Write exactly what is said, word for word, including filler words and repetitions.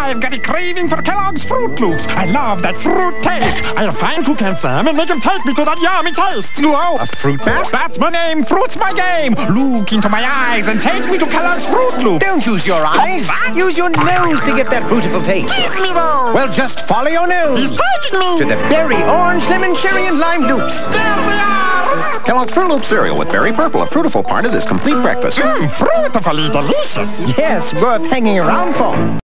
I've got a craving for Kellogg's Fruit Loops. I love that fruit taste. I'll find Toucan Sam and make him take me to that yummy taste. Whoa, a fruit bat? That's my name. Fruit's my game. Look into my eyes and take me to Kellogg's Fruit Loops. Don't use your eyes. Use your nose to get that beautiful taste. Give me those. Well, just follow your nose. He's taking me To the berry, orange, lemon, cherry, and lime loops. There we are. Kellogg's Fruit Loop cereal with Berry Purple, a fruitful part of this complete breakfast. Mmm, fruitifully delicious. Yes, worth hanging around for.